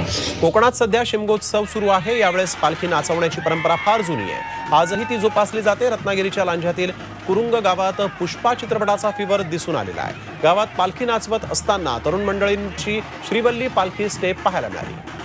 कोकणात सध्या शिमगोत्सव सुरू आहे। यावेळेस पालखी नाचवण्याची परंपरा फार जुनी आहे। आजही ती जोपासली जाते। रत्नागिरीच्या लांज्यातील कुरुंग गावात पुष्पा चित्रपटाचा फीवर दिसून आलेला आहे। गावात पालखी नाचवत असताना तरुण मंडळींची श्रीवल्ली पालखी स्टेप पाहायला मिळाली।